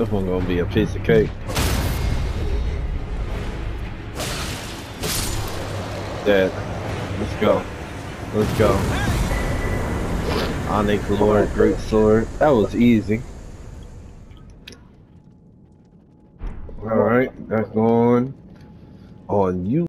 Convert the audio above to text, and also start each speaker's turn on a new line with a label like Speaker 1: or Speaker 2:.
Speaker 1: This one gonna be a piece of cake. Dead. Let's go. Let's go. Onyx Lord, Great Sword. That was easy. Alright, that's going on you.